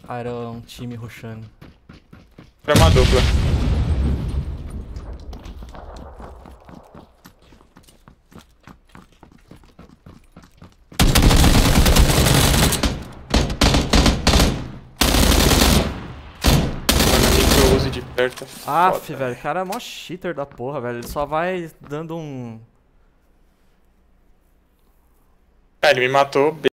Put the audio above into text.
Ah, era um time rushando. Era uma dupla. Mano, micro-use de perto é Aff, foda, velho, o cara é mó cheater da porra, velho. Ele só vai dando um. Ah, ele me matou